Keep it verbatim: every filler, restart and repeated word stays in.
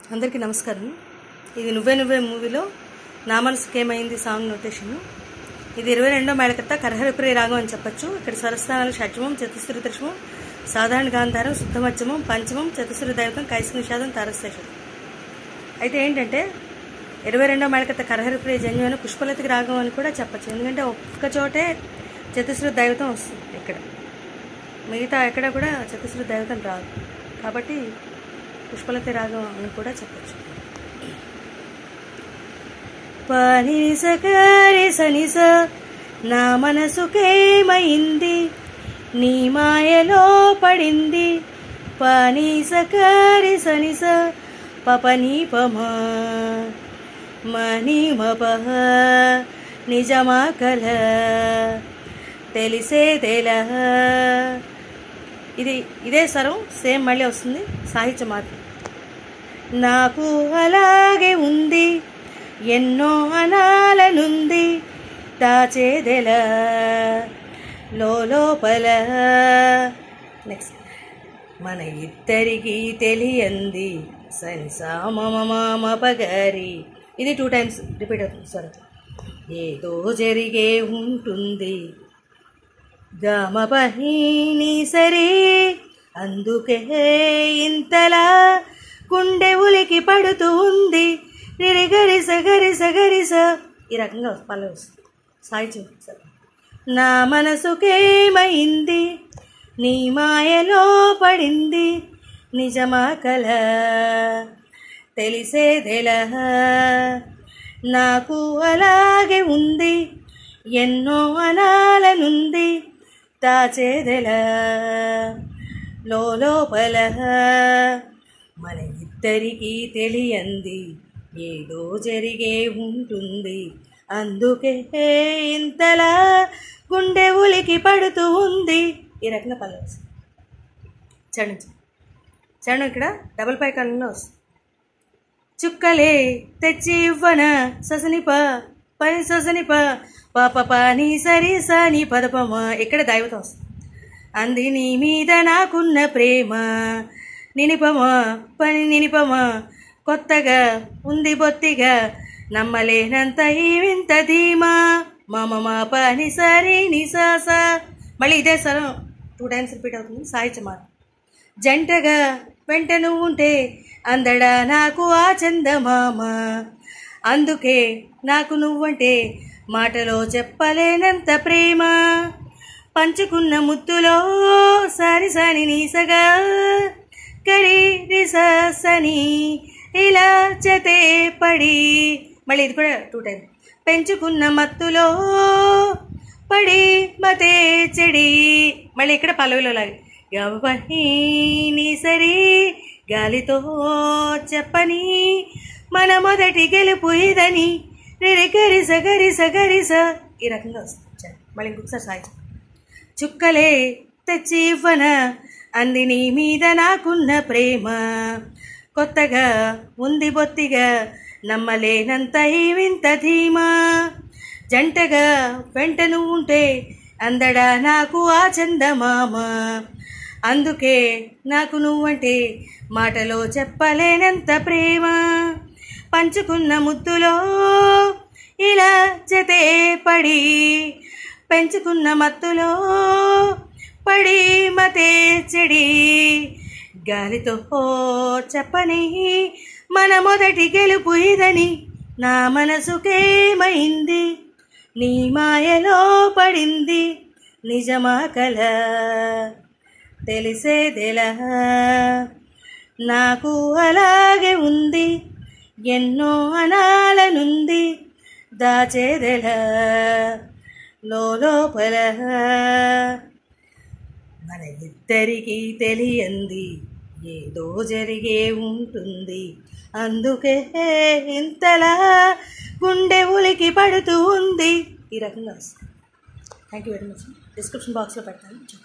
అందరికీ నమస్కారం. ఇది నువ్వే నువ్వే మూవీలో నా మనసుకేమైంది సాంగ్ నోటేషన్. ఇది ఇరవై రెండో మేళకర్త కరహరప్రియ రాగం అని చెప్పచ్చు. ఇక్కడ స్వరస్థానాలు షడ్జమం, చతుశ్రీ త్రిషమం, సాధారణ గాంధారం, శుద్ధమధ్యమం, పంచమం, చతుశ్రీ దైవతం, కైసిక నిషాదం, తారశేషం. అయితే ఏంటంటే ఇరవై రెండో మేళకర్త కరహరప్రియ జన్యువైన పుష్పలతికి రాగం అని కూడా చెప్పచ్చు. ఎందుకంటే ఒక్క చోటే చతుశ్రీ దైవతం వస్తుంది, ఇక్కడ మిగతా ఎక్కడ కూడా చతుశ్రీ దైవతం రాదు. కాబట్టి పుష్పలతి రాగం అని కూడా చెప్పచ్చు. పని సకరి సనిస నా మనసుకేమైంది, నీ మాయలో పడింది. పని సకరి సనిస పపని పమా మని మపహ నిజమా కల తెలిసే తెల. ఇది ఇదే స్వరం సేమ్ మళ్ళీ వస్తుంది, సాహిత్య మార్పు. నాకు అలాగే ఉంది, ఎన్నో అనాలనుంది, దాచేదెల లోపల. నెక్స్ట్ మన ఇద్దరికి తెలియంది సనిసా మమ మామ పగారి. ఇది టూ టైమ్స్ రిపీట్ అవుతుంది స్వరం. ఏదో జరిగే ఉంటుంది గమపహీని సరే, అందుకే ఇంతలా గుండె ఉలికి పడుతూ ఉంది. నిరిగరిస గరిస గరిస ఈ రకంగా పల్లవి వస్తుంది, సాహిత్యం. నా మనసుకేమైంది, నీ మాయలో పడింది, నిజమా కల తెలిసేదెల. నాకు అలాగే ఉంది, ఎన్నో అనాలనుంది, దాచేదెల లోపల. మన ఇద్దరికీ తెలియంది ఏదో జరిగే ఉంటుంది, అందుకే ఇంతలా గుండె ఉలికి పడుతూ ఉంది. ఈ రకంగా పల్లవి చరణం చరణం ఇక్కడ డబల్ పై కాలంలో వస్తుంది. చుక్కలే తెచ్చి ఇవ్వన ససనిప పని ససనిప పాప పాని సరి సాని పదపమా. ఇక్కడ దైవతం వస్తుంది. అంది నీ మీద నాకున్న ప్రేమ, నినిపమా పని నినిపమా, కొత్తగా ఉంది బొత్తిగా, నమ్మలేనంత ఈ వింత ధీమా, మామ మా పని సరి నిసాస. మళ్ళీ ఇదే సరం టూ టైమ్స్ రిపీట్ అవుతుంది, సాహిత్య మార్పు. జంటగా వెంట నువ్వుంటే అందడా నాకు ఆ చందమామ, అందుకే నాకు నువ్వంటే మాటలో చెప్పలేనంత ప్రేమ. పంచుకున్న ముద్దులో సారి సాని నీసగా కరి రిసని ఇలా చతే పడి. మళ్ళీ ఇది కూడా టూ టైం. పెంచుకున్న మత్తులో పడి మతే చెడి. మళ్ళీ ఇక్కడ పల్లవిలో లాగే గవని సరి గాలితో చెప్పని మన మొదటి గెలుపు ఇదని, గరిస గరిస గరిస ఈ రకంగా వస్తుంది. మళ్ళీ ఇంకొకసారి సాయి. చుక్కలే తెచ్చి ఇవ్వన అంది నీ మీద నాకున్న ప్రేమ, కొత్తగా ఉంది బొత్తిగా, నమ్మలేనంత ఈ వింత ధీమా, జంటగా వెంట నువ్వుంటే అందడా నాకు ఆ చందమామ, అందుకే నాకు నువ్వంటే మాటలో చెప్పలేనంత ప్రేమ. పంచుకున్న ముద్దులో ఇలా జతే పడి, పెంచుకున్న మత్తులో పడి మతే చెడి, గాలితో చెప్పని మన మొదటి గెలుపు ఇదని, నా మనసుకేమైంది, నీ మాయలో పడింది, నిజమా కల తెలిసేదెల. నాకు అలాగే ఉంది, ఎన్నో అనాలనుంది, దాచేదెల లోపల. మన ఇద్దరికీ తెలియంది ఏదో జరిగే ఉంటుంది, అందుకే ఇంతలా గుండె ఉలికి పడుతూ ఉంది. ఈ రకంగా వస్తుంది. Thank you very much. Description బాక్స్లో పెట్టాను.